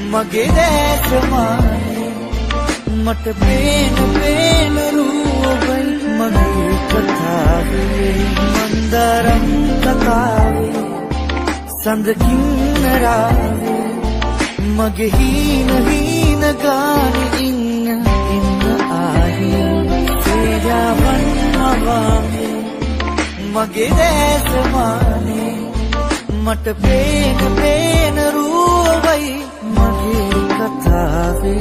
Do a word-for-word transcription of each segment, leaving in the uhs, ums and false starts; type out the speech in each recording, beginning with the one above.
मगे समाने मट पेन पेन रूबई मगे कथावे मंदरम कथावे संद किन्नरावे मगे हीन हीन गाने इन इन आही तेरा वन हवावे मगे समाने मट पेन पेन रूबई मगे कथावे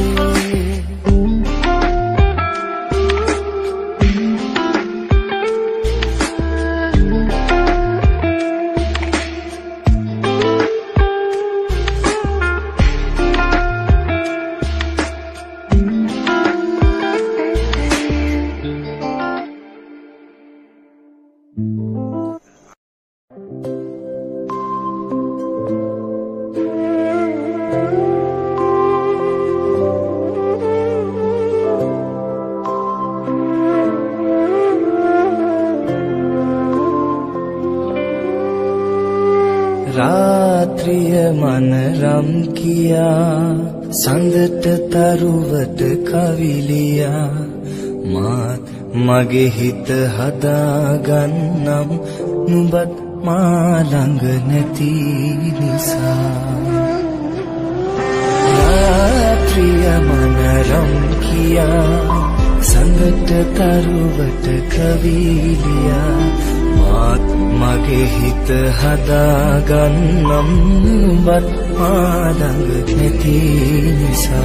रात्रिय मन रम किया संदट तरुवट कविलिया मात मगे हित हदा गन्नम नुबत मालंग नती निसा रात्रिय मन रम किया संदट तरुवट कविलिया मगे हित हदा गन्नम नुबत मालंग नती निसा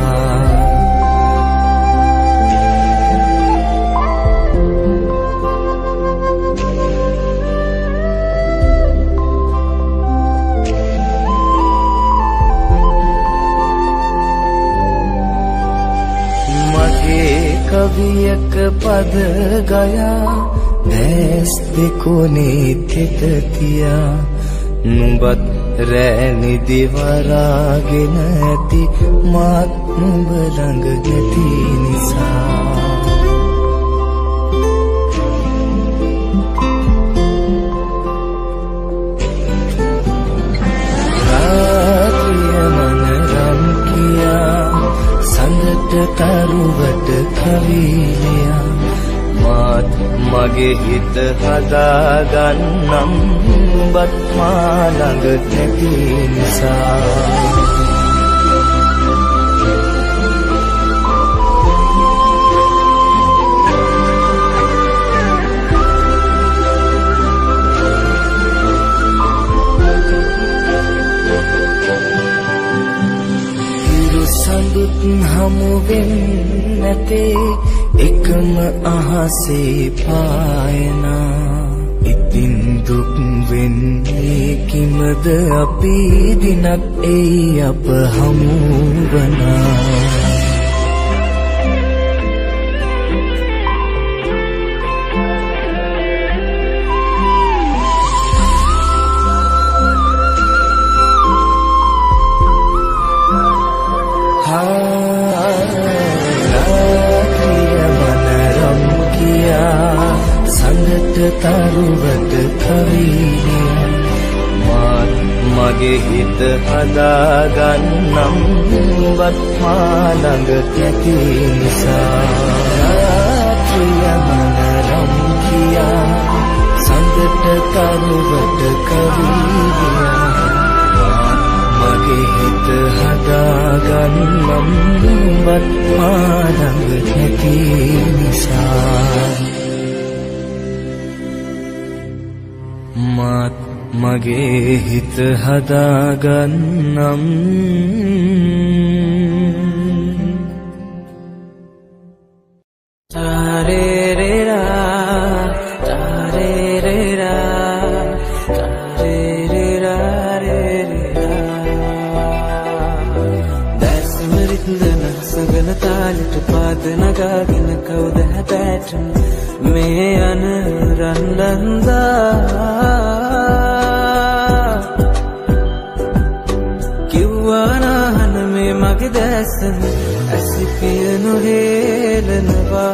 मगे कवि एक पद गया देश देखो ने थिततिया नुबत रैनी दिवरागे नती मात नुब रंग नती निसा रात्रिय मन रम किया संदट तरुवट कविलिया मात मगे हित हदा गन्नम नुबत मालंग नती निसा हिरु संदुत हमुवेन नते एकम अहासे पायना इतिन दुख वेन्ने किमद अपि दिनक ए अप हमू बना संगत तरुवट कविलिया मात मगे हित हदा गन्नम नुबत मालंग नती निसा रात्रिय मन रम किया संगत तरुवट कविलिया मगे हित हदा गन्नम नुबत मालंग नती निसा मात मगे हित हदा गन्नम तारे रे रा तारे रे रा तारे रे रा रे रे रा दस मरिंदन सगन तालिट पाद नगागिन कौद हदैटन में अन रंदंदा किवानाहन में मगे दसन ऐसी पियनु हेलनवा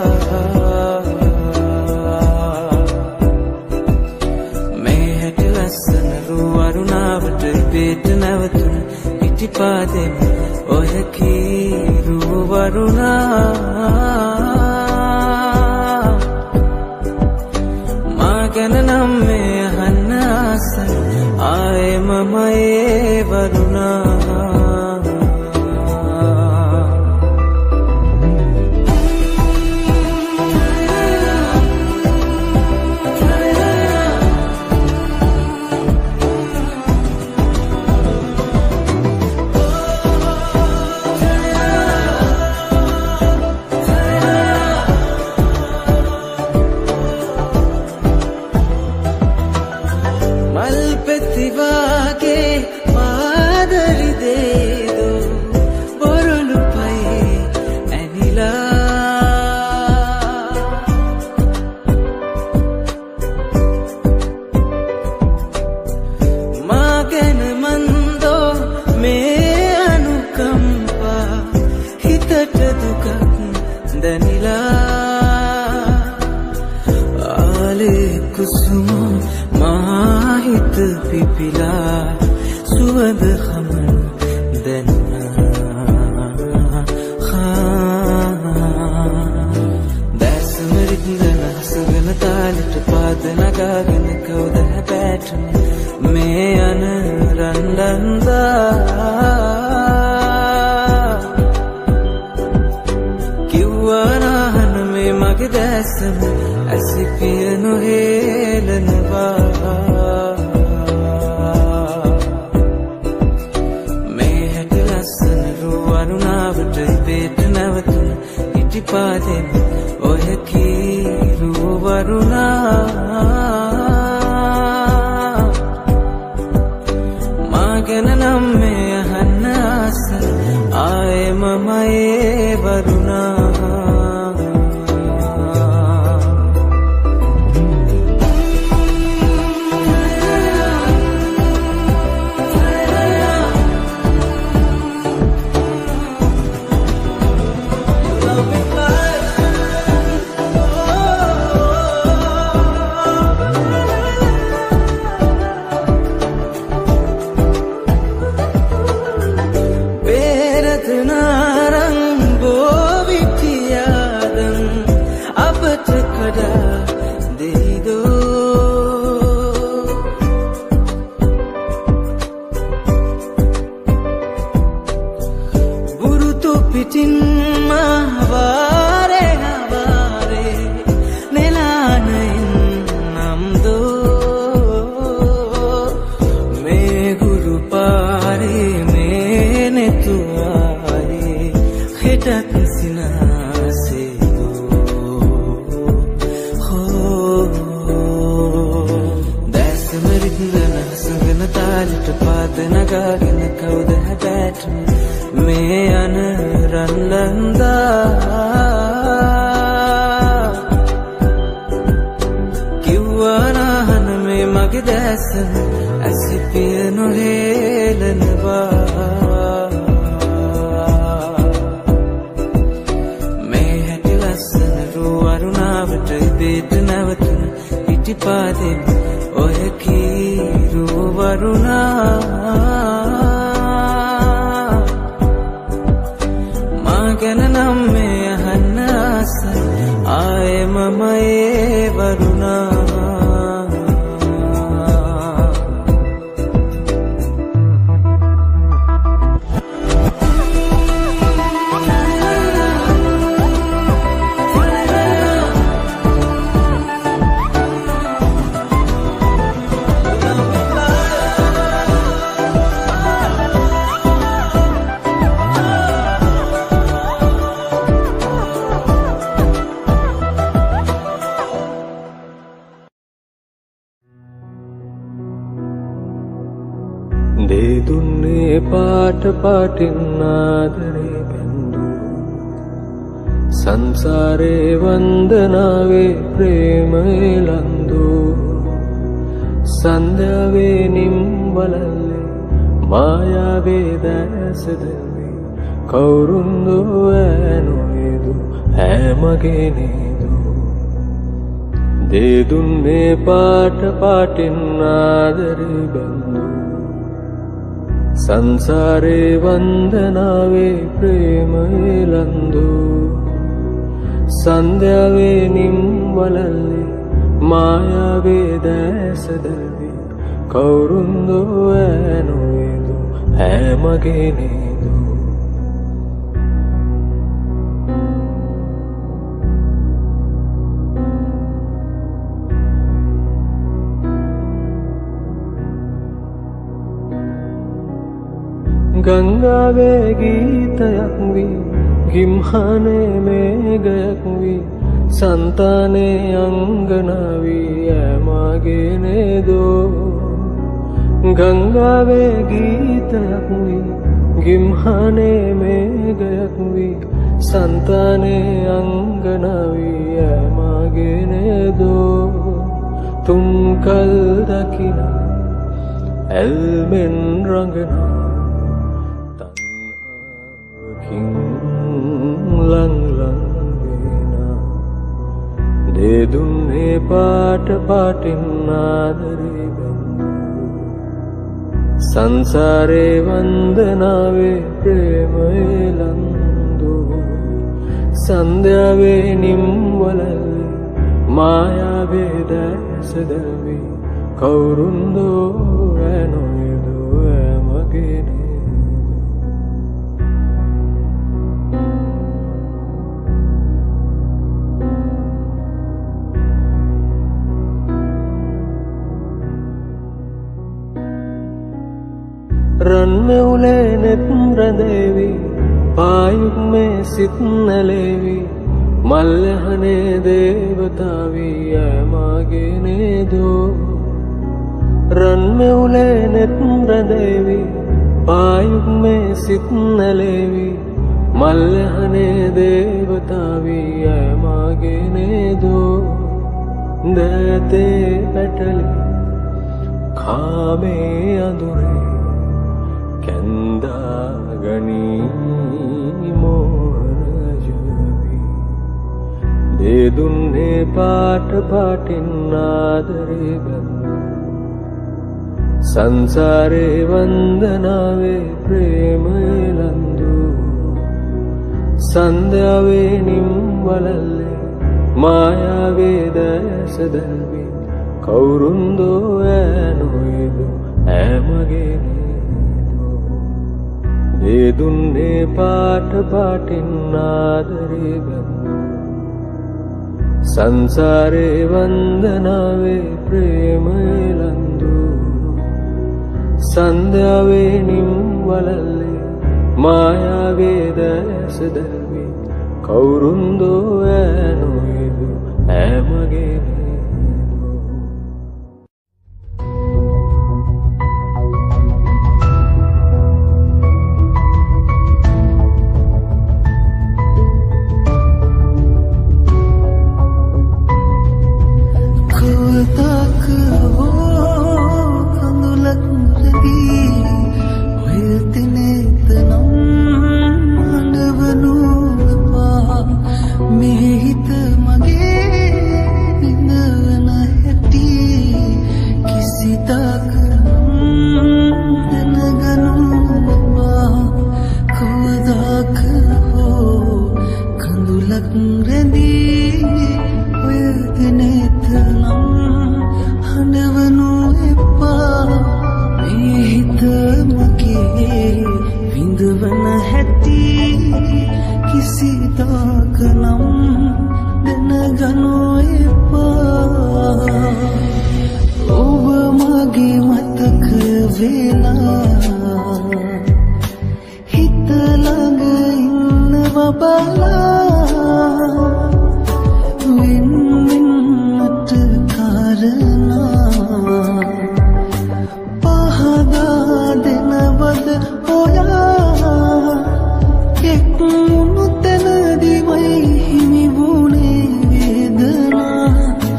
मैं हट लसन रुआरुनावट पेट नवतुन ඉටිපාදෙන් ඔය කීරු වරුණා මා ගැන නම් මේ අහන්න ආසයි ආයේ මම ඒ වරුණා පාටින්නාදරේ බැඳු සංසාරේ වන්දනාවේ ප්‍රේමේ ලන්දු සන්ධ්‍යාවේ නිම්බලල්ලේ මායාවේ දැසදවේ කවුරුන්දෝ ඈනොයදු හැමගේ නේදු දේදුන්නේ පාට පාටින්නාදරේ බැඳු සංසාරේ වන්දනාවේ ප්‍රේමයේ ලන්දු සන්ධ්‍යාවේ නිම්වලල්ලේ මායාවේ දැස දැල්වි කවුරුන්දෝ ඈනොයදු හැමගේ නේදු ගංගාවේ ගීතයක් වී ගිම්හනේ මේඝයක් වී संताने अंगनावी ऐमागे ने दो गंगावे गीतयक्वी गिम्हाने मेघयक्वी संताने अंगनावी ऐमागे ने दो तुम कल दकिना एल्मेन रंगना तन्हा किंग लंग लंग दे दुन्हे पाट पाटिन आदरे बंदु संसारे वंदनावे प्रेमये लंदु संध्यावे निम्वलल्ले मायावे දැස දැල්වි කවුරුන්දෝ ඈනොයදෝ ඈමගේ रन में उले नेत्र देवी पायुग में सित नलेवी मल्यहने देवतावी ऐमागे ने दो रन में उले नेत्र देवी पायुग में सित नलेवी मल्यहने देवतावी ऐमागे ने दो देते पैटली खामे अंधुरे गनी मोहन जवी दे दुन्हे पाट पाटिन आदरे बंदु संसारे वंदनावे प्रेमये लंदु संध्यावे निम्वलल्ले मायावे දැස දැල්වි කවුරුන්දෝ ඈනොයදු ඈමගේ दे दुन्हे पाट पाटिन आदरे बंदु संसारे वंदनावे प्रेमये लंदु संध्यावे निम्वलल्ले मायावे දැස දැල්වි කවුරුන්දෝ ඈනොයදු ඈමගේ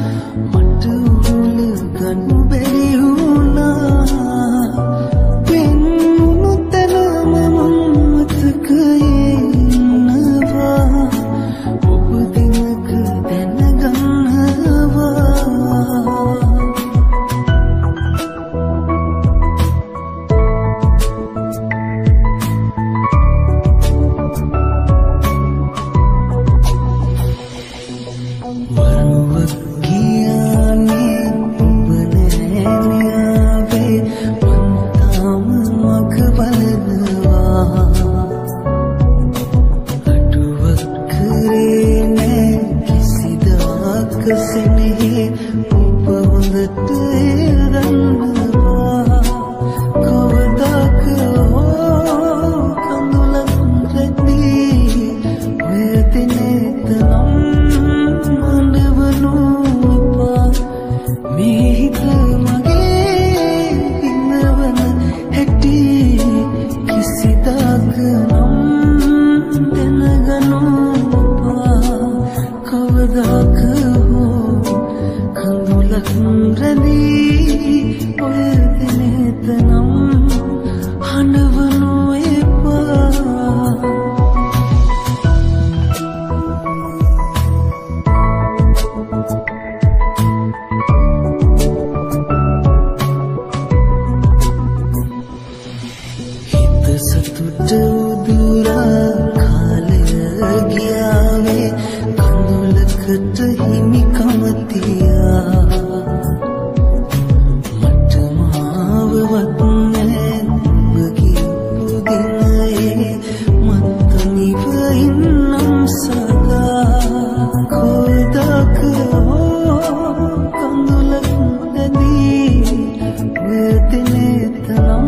When හිත සතුට උදුරා කාලය ගියාවේ කඳුලකට හිමිකම තියා මට මාවවත් නෑ ඔබ කියපු දිනයේ මත නිව ඉන්නම් සදා කොයිදක කඳුලක් නැදී වෙතනේ තනම්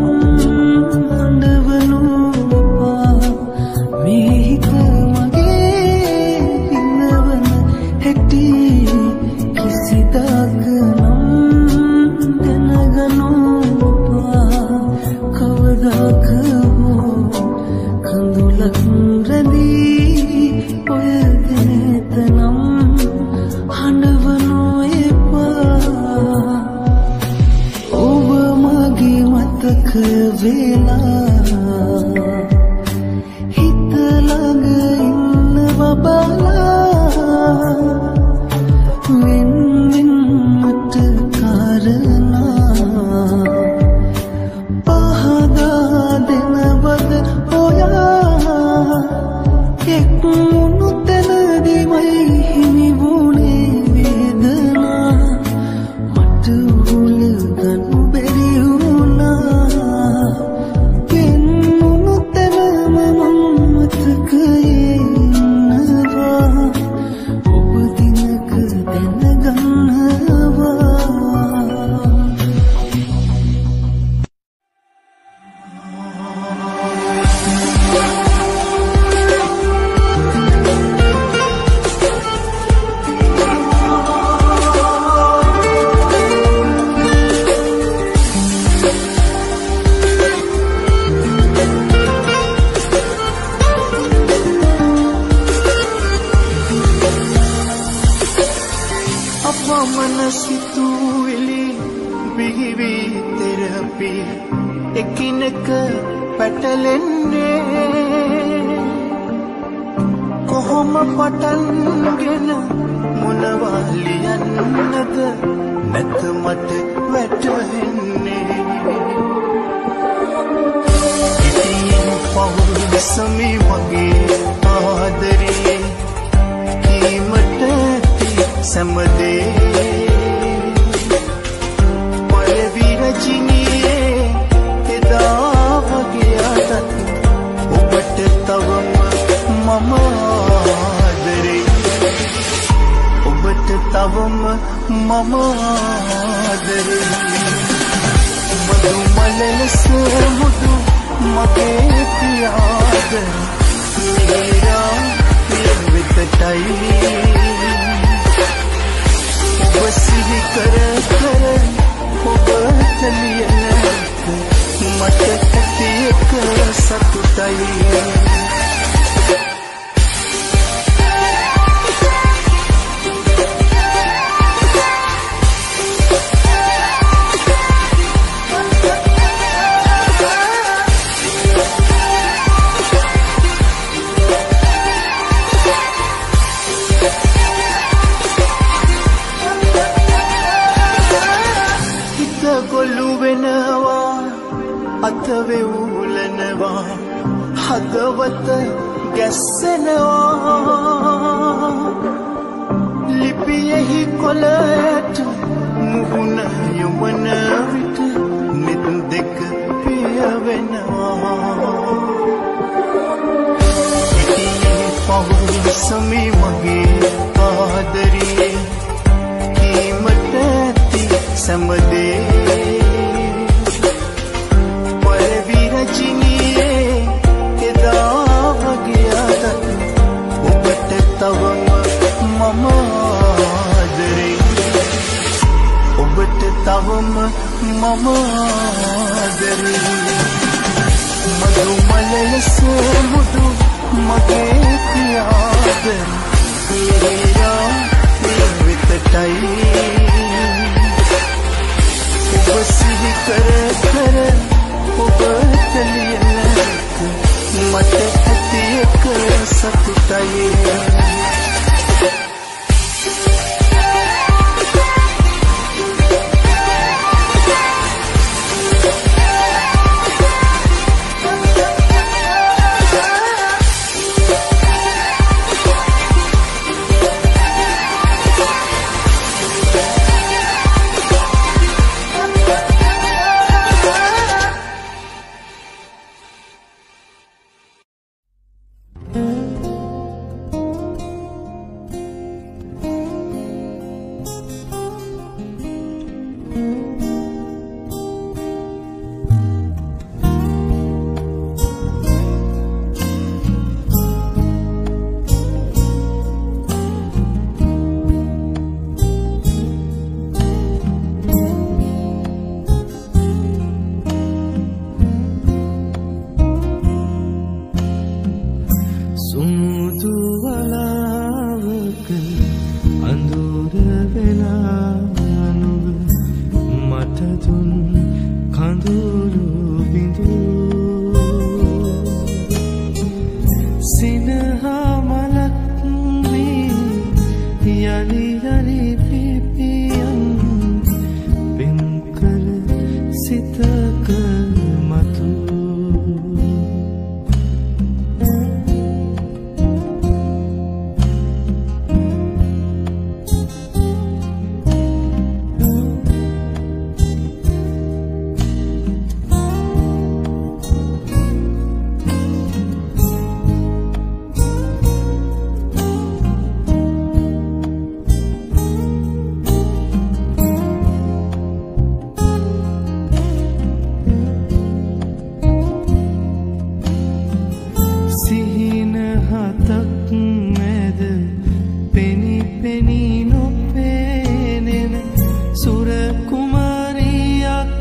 සිහින හතක් මැද පෙනි පෙනි නොපෙනෙන සුර කුමාරියක්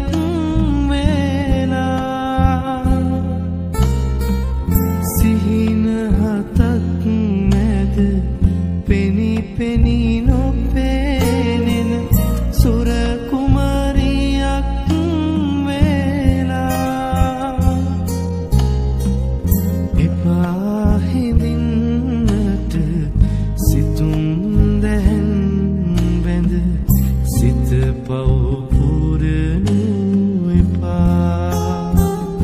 වෙලා සිහින හතක් මැද පෙනි පෙනි නොපෙනෙන සුර කුමාරියක් වෙලා එපා හිඳින්නට සිතුම් දැන් බැඳ සිත පව් පුරනු එපා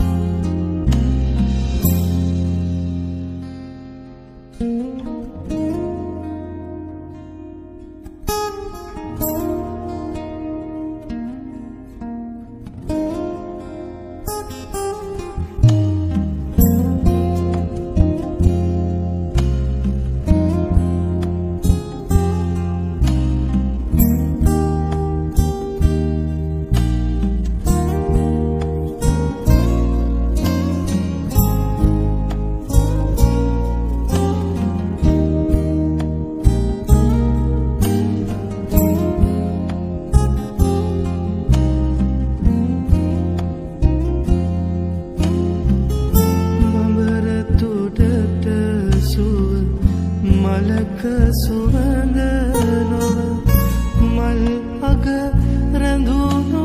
මලක සුවඳ නොව මල් අග රැඳුණු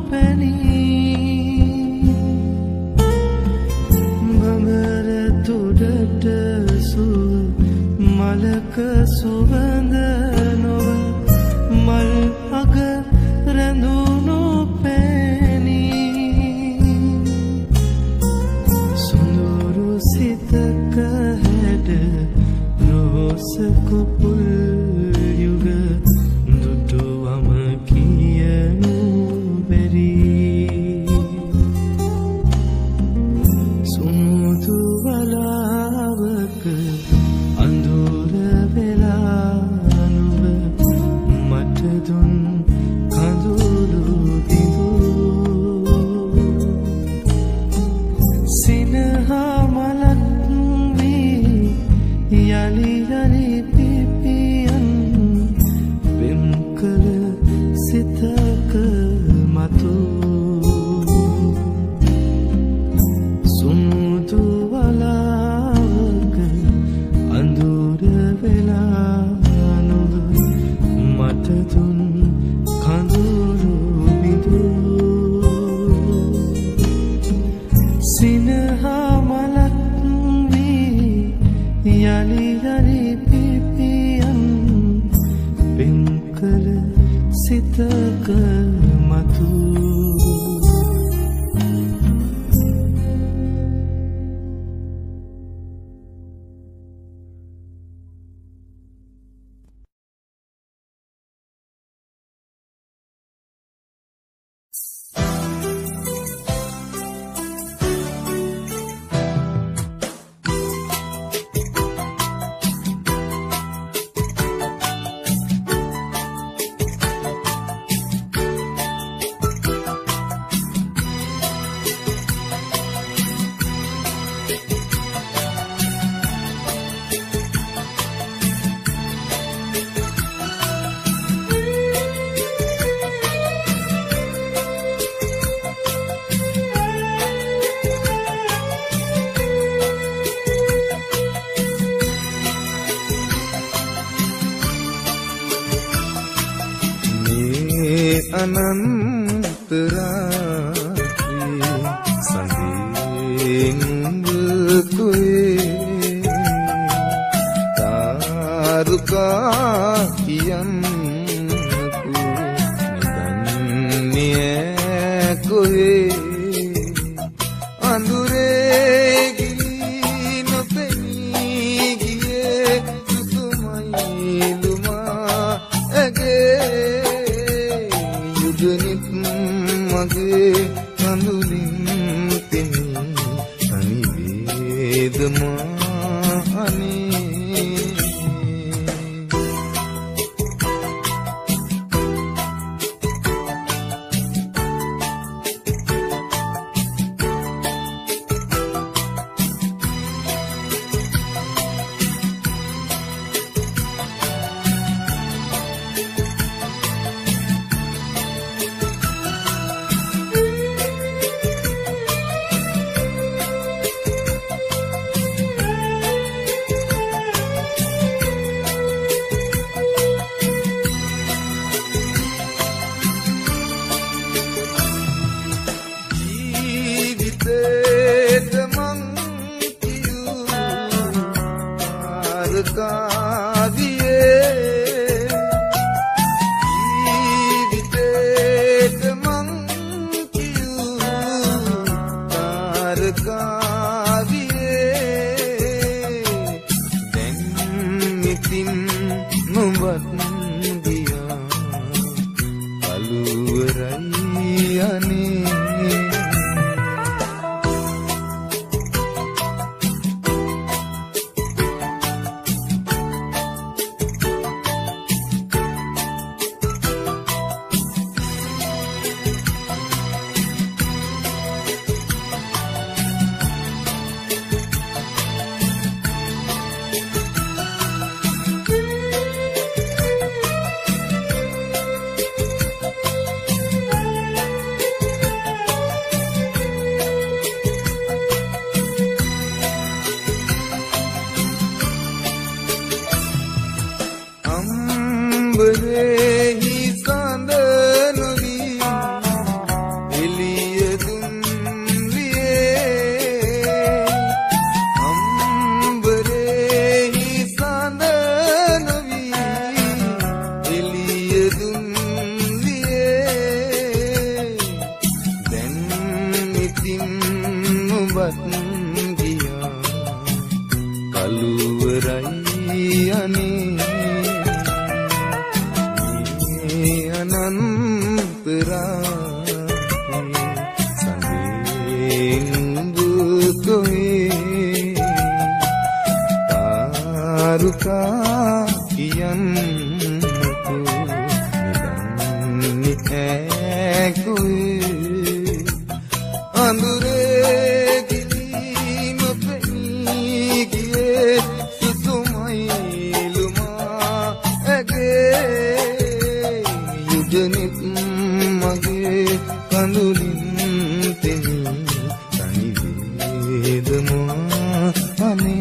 පැනී බඹර තුඩට සුව මලක සුවඳ නොව මල් අග රැඳුණු පැනී සුඳුරු සිතක හැඩ රෝසකුපුල් යුග දුටුවම කියනු බැරි සුමුදු වලාවක අඳුර වෙලා නුඹ මට දුන් කඳුළු දිදු සිනහා මලක් යලි යලි පිපියන් පෙම් කළ සිතක මතු සුමුදු වලාවක අඳුර වෙලා නොව මට දුන් කඳුළු බිඳු සිනහා මලක් යලි යලි පිපියන් පෙම් කළ සිතක මතු අනන්ත රාත්‍රී සඳින් කුයේ තාරුකා කියන්නකු නිදන්නේ කුයේ අඳුරේ ගිලී නොපෙනී ගියේ සුතුමයි ලුමා ඇගේ යුදනිත් මගේ කඳුලින් තෙමි අනිවේදමා අනේ අම්බරෙහි සඳ නොවි එළිය දුන් වියේ අම්බරෙහි සඳ නොවි එළිය දුන් වියේ දැන් ඉතින් ඔබත් ගියා කළුවරයි අනේ Taruka kiyanku nidanni ekui andure kilima peni giye susumai luma age yujanit mage kandulin teni tani vedama ane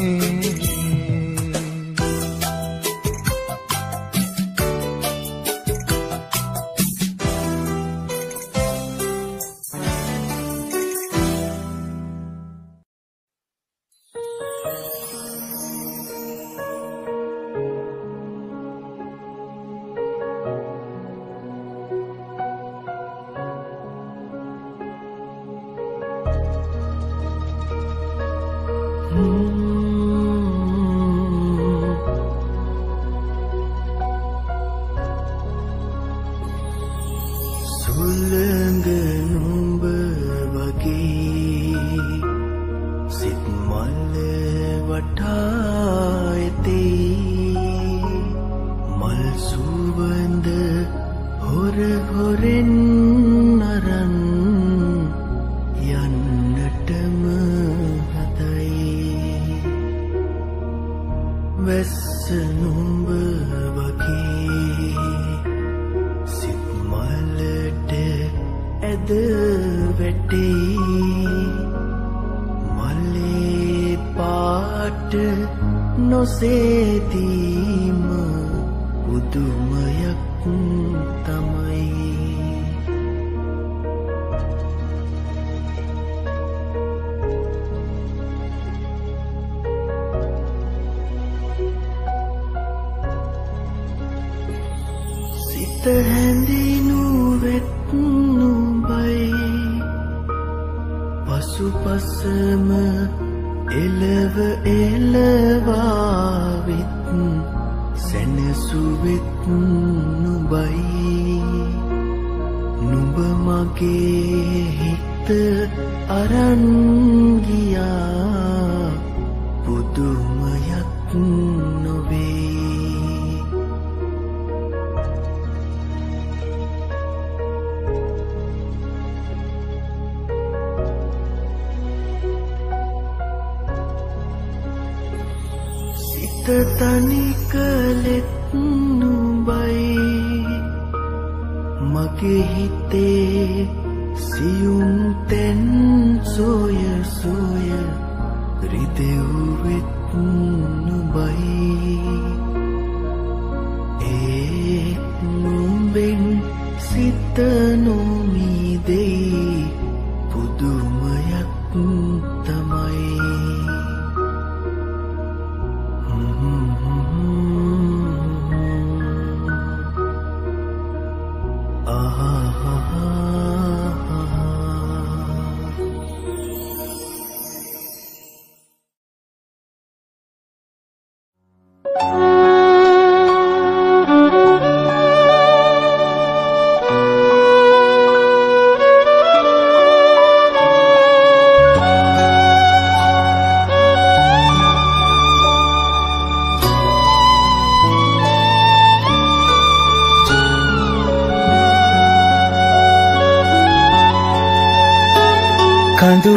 කඳු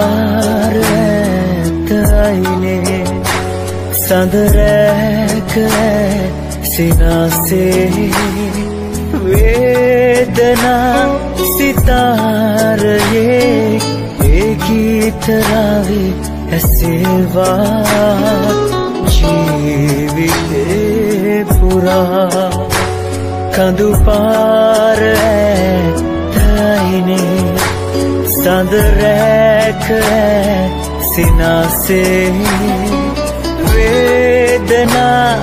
පාර ඇතයිනේ සඳරැක සිනාසේ වේදනා සිතාරයේ ඒ ගීතරාවේ ඇසේවා ජීවිතේ පුරා කඳු පාර ඇතයිනේ සඳ රැක සිනාසේ වේදනා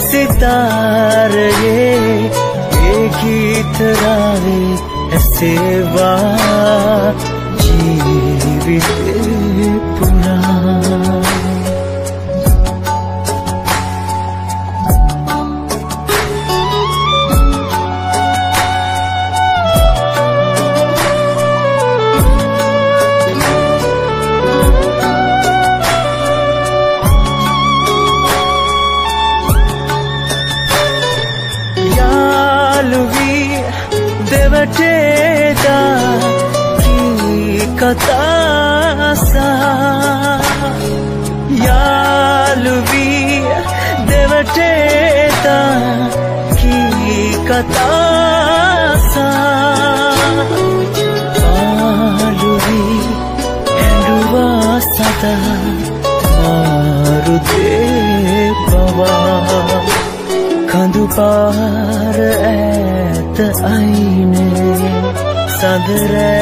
සිතාරයේ ඒ ගීතරාවේ ඇසේවා ජීවිතේ පුරා कतासा यालुवी देवटेता की कतासा आलुवी एंडुवा सदा मारुदे पवा कंदु पार ऐत आईने सदरे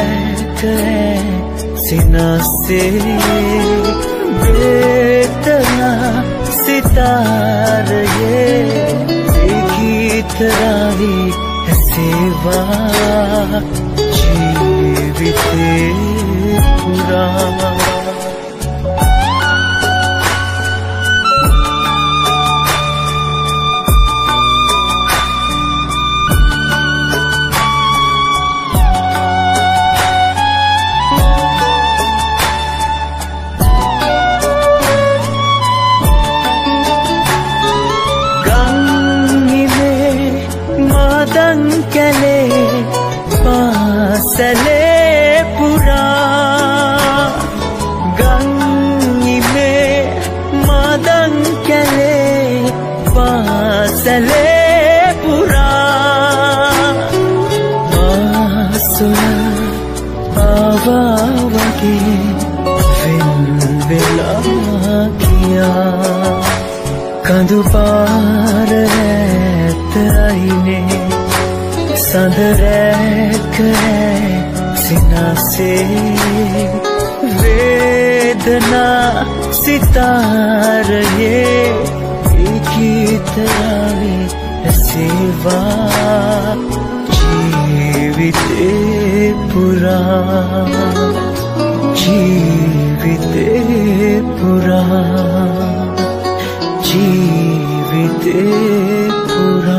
सिनासे वेदना सितारे गीत रावी सेवा जीविते पुरा सले पुरा गंगी में मदन कले पासले पुरा मासुरा आवावगे विला किया कंदु पार ऐतराईने सदरैक सिनासे वेदना सितारे गीत रावे सेवा जीविते पुरा जीविते पुरा जीविते पुरा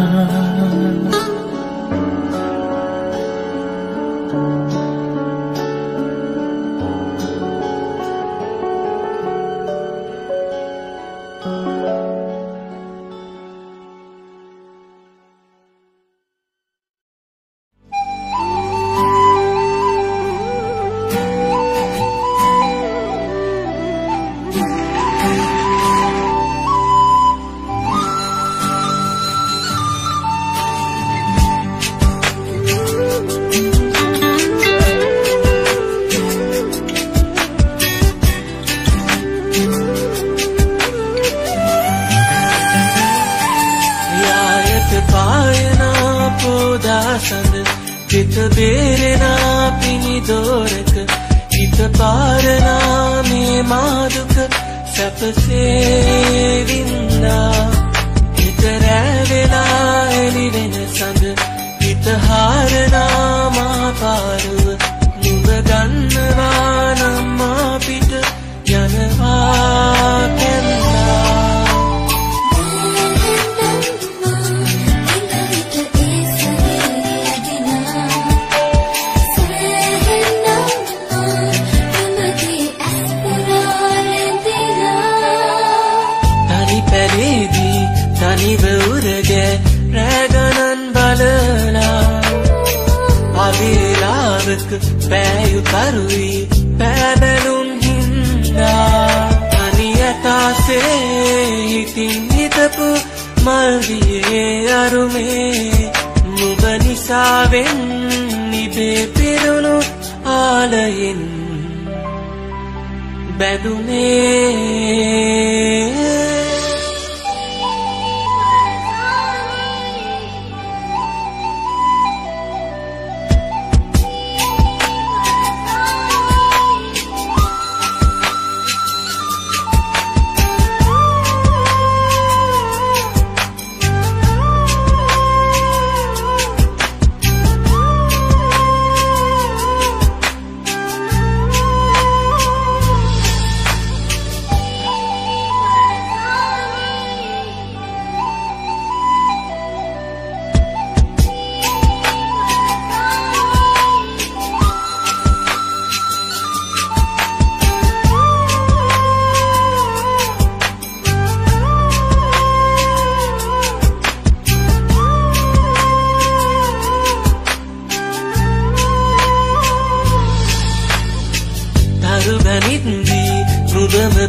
හිත බේරෙනා පිණි දෝරක හිත පාරනා මේ මාදුක සැපසේ වින්දා හිත රැවෙලා එළි වෙන සඳ හිත හාරනා මා පාරුව නුඹ ගන්නවා නම් මා පිට යනවා කැන්නා තනිව උරගේ රැගනන් බලලා අවිලාවක පෑයු කරුයි පෑබැලුම් හින්දා තනියතාසේ හිතින් හිතපු මල්දියේ අරුමේ නුඹ නිසාවෙන් නිබේ පිරුණු ආලයෙන් බැදුනේ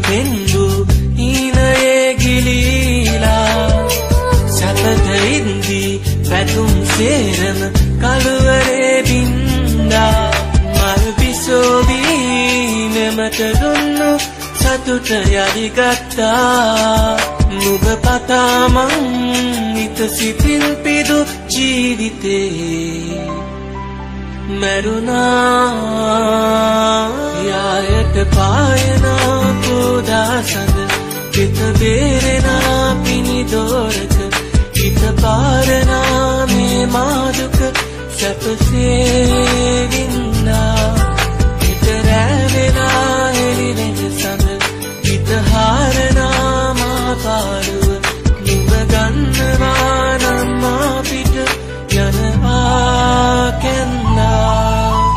පෙන්වූ හීනයේ ගිලීලා සැපත ඉන්දී පැතුම් සේරම කළුවරේ බින්දා මල් පිසෝදී නෙමට දුන්නු සතුට යදිගත්තා නුඹ පතා මං නිත සිතින් පිදු ජීවිතේ මරුණා යායට පායනා පෝදා සඳ පිත බේරෙනා පිනිදෝරක හිත පාරනා මේ මාදුක සැපසේ වින්නා හිත රැවෙනා හෙළිවෙන සඳ හිත හාරනා මා පාරුව නුඹ ගන්නවා නම් අපිට යනවා කැන්නා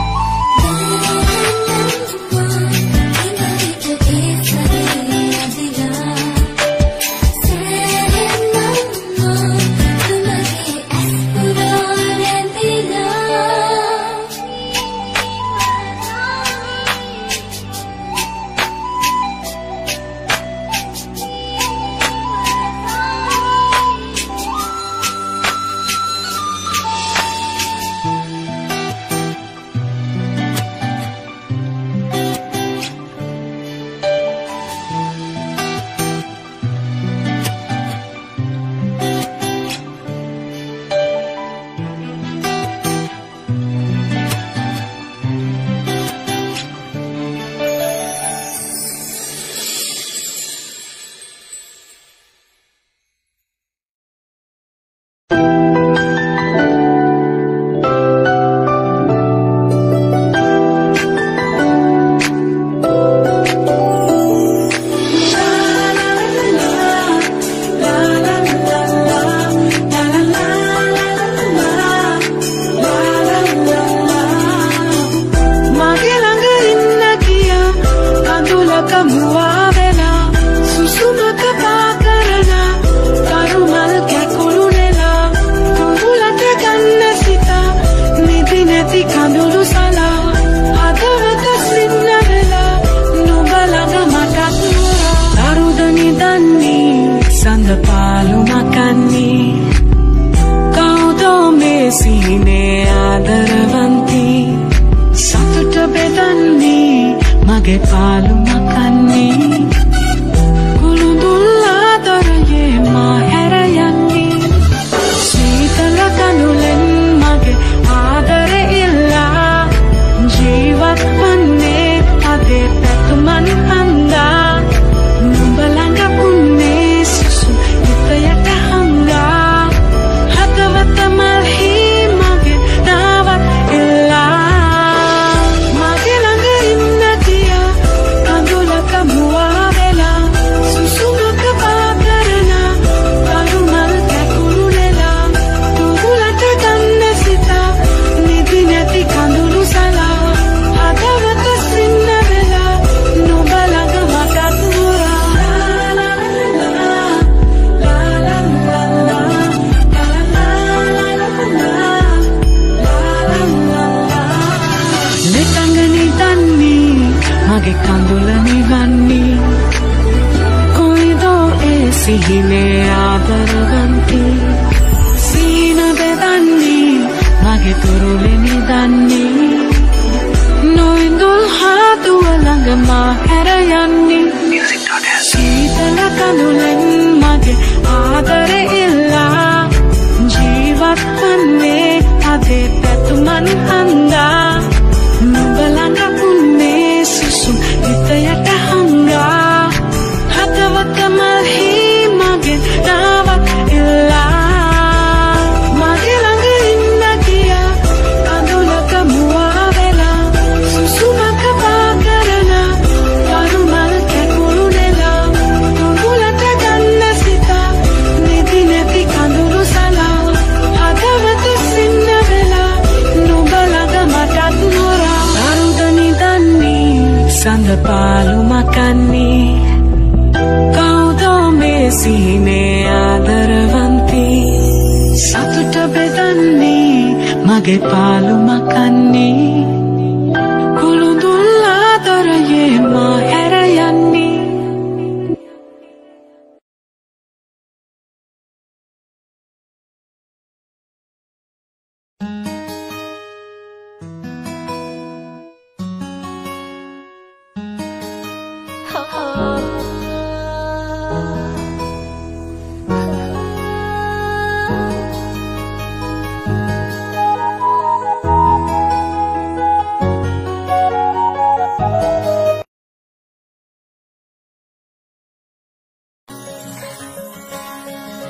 palu makanni kau dome sine adarvanti satuta bedanni mage palu makanni kulundulla daraye ma herayanni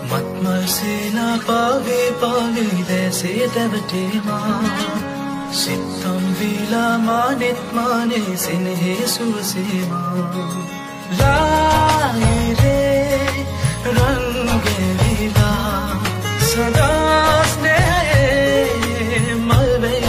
මත්මල්සේලා පාවේ පාවේ දැසේ දැවටේවා සිත්තම් වීලා මානෙත් මානේ සෙනෙහේ සුවසේවා ලාහිරේ රංගෙවිලා සදා ස්නේහයේ මල්වෙයි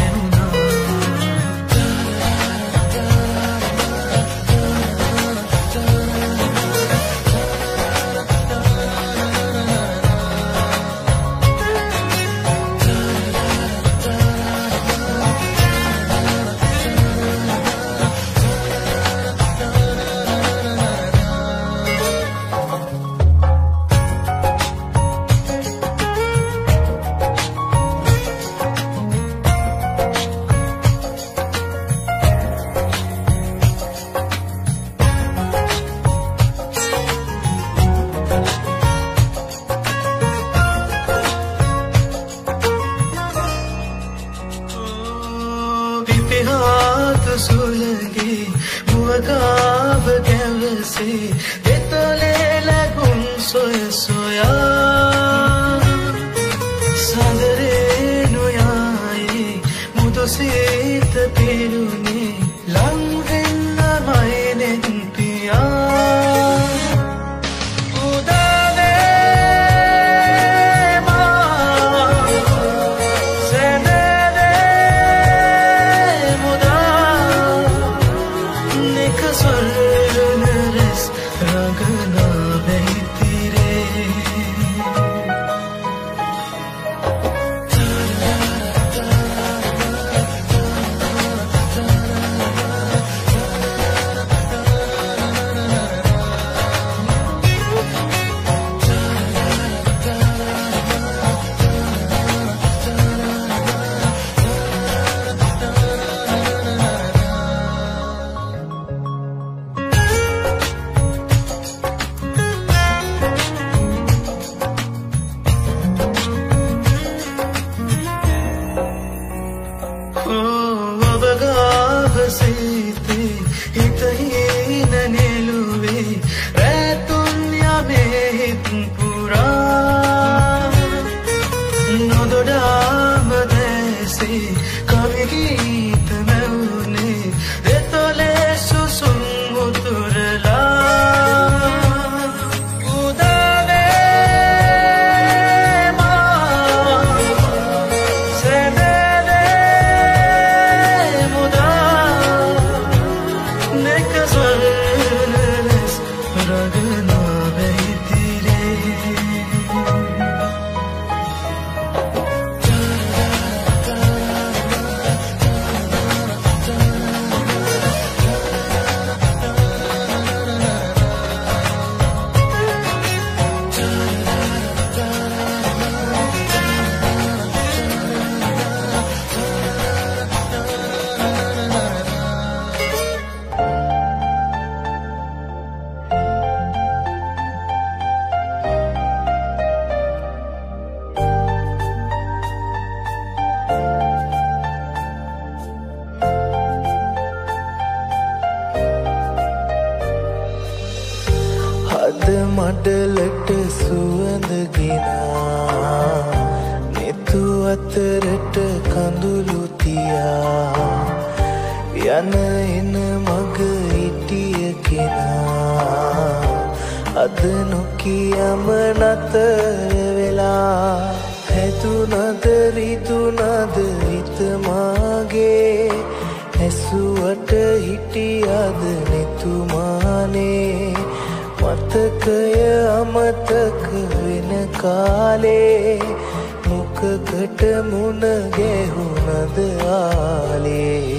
මඩලට සුවඳ ගෙනා නෙතු අතරට කඳුළු තියා යන එන මග හිටිය කෙනා අද නොකියම නතර වෙලා හැදුනද රිදුනද හිත මාගේ ඇසුවට හිටියද නෙතුමානේ මතකය අමතක වෙන කාලේ මොකකට මුණ ගැහුණද ආලේ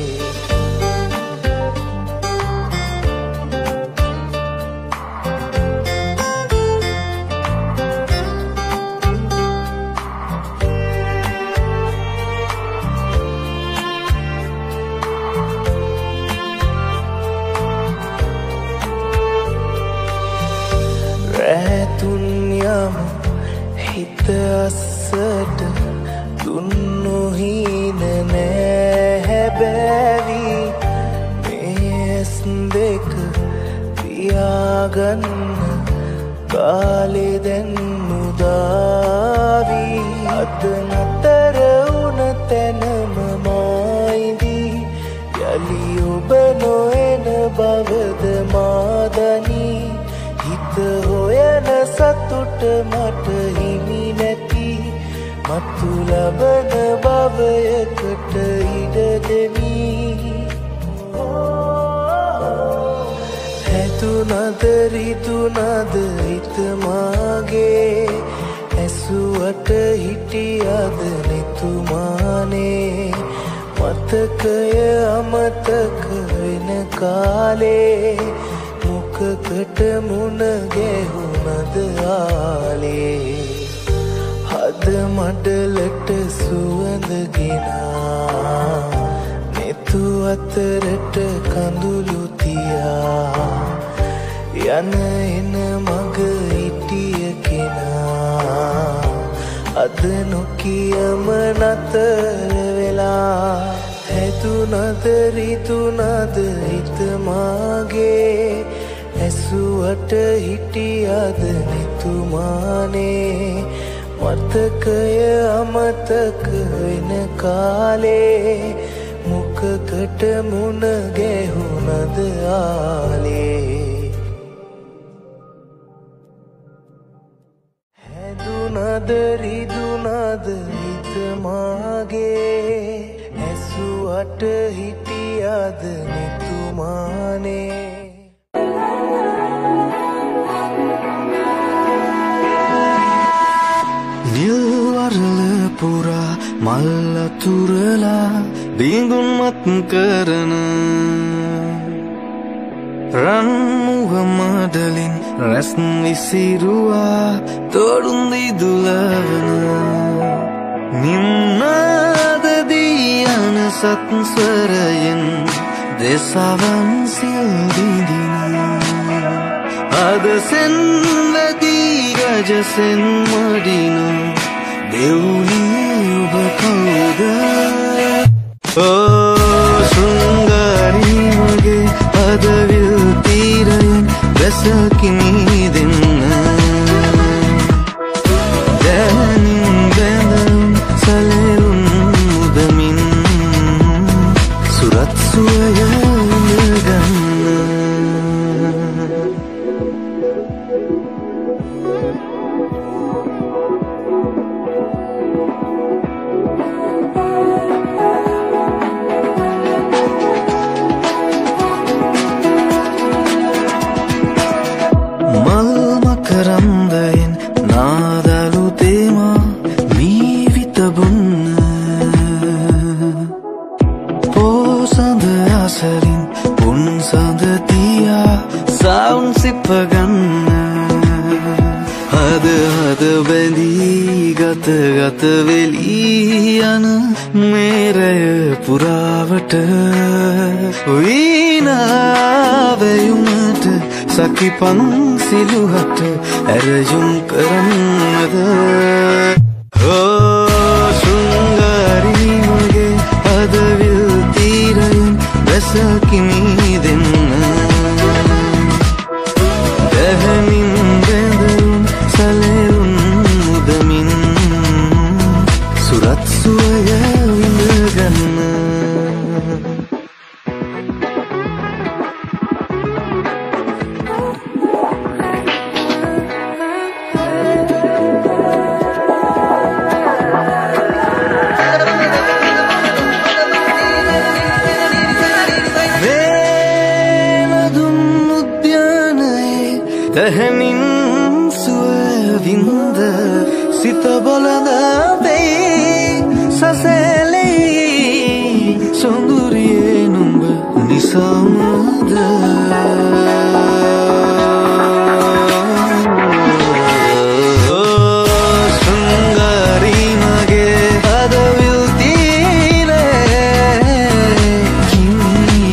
හිත අස්සට දුන්නු හීන නෑ හැබැවි මේ ඇස් දෙක පියාගන්න කාලේ දැන් උදාවි අද නතර වුණ තැනම මායිදි යලි ඔබ නොයන බවද මාදනි හිත හොයන සතුට මට හිමි නැති මතු ලබන භවයකට ඉඩ දෙමි හැතුනද රිතුනද හිත මාගේ ඇසුවට හිටියද නිතුමානේ මතකය අමතක වෙන කාලේ මොකකට මුණ ගැහුණද ආලේ හද මඩලට සුවඳ ගෙනා නෙතු අතරට කඳුළු තියා යන එන මග හිටිය කෙනා අද නොකියම නතර වෙලා හැතුනද රිතුනද හිත මාගේ ඇසුවට හිටියද නිතුමානේ මතකය අමතක වෙන කාලේ මොකකට මුණ ගැහුණද ආලේ හැදුනද රිදුනද හිත මාගේ ඇසුවට හිටියද නිතුමානේ නිල්වරල පුරා මල් අතුරලා දිඟුන්මත් කරන රන් මුව මඩලින් රැස් විසිරුවා තොඩුන් දිදුලවන නිම්නාදදී යන සත්ස්වරයෙන් දෙසවන් සිල් දිදින අද සෙන්වදී රජසෙන් මඩින දෙව්නියේ ඔබ කවුද ඕ ශෘංගාරී මගේ අදවිල් තීරයෙන් වැසකිනී දෙන්න දැනින් බැඳම් සලෙලුන් මුදමින් සුරත් සුවය ඉඳගන්න කරම්දයෙන් නාදලු තේමා මීවිත බොන්න පෝසඳ අසලින් පුන් සඳ තියා සවුන් සිප්පගන්න හද හද බැඳී ගත ගත වෙලී යන මේරය පුරාවට වීනාවැයුමට සකිපන් සිලුහට ඇරයුම් කරන්නද ඕ ශෘංගාරී මගේ අදවිල් තීරයෙන් වැසකිනී දෙන්න දැහැමින් බැඳුම් සලෙලුන් මුදමින් සුරත් සුවය විඳගන්න දැහැමින් සුවවින්ද සිත බලද වෙයි සසලෙයි සොඳුරියේ නුඹ නිසාමද ශෘංගාරී මගේ අදවිල් තීරේ කිනී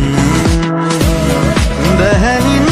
දෙන්න දැහැමින්